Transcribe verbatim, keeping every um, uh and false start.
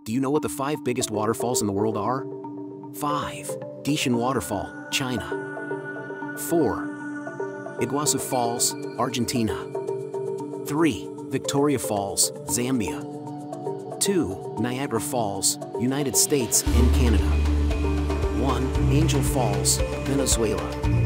Do you know what the five biggest waterfalls in the world are? five. Dishan Waterfall, China. four. Iguazu Falls, Argentina. three. Victoria Falls, Zambia. two. Niagara Falls, United States and Canada. one. Angel Falls, Venezuela.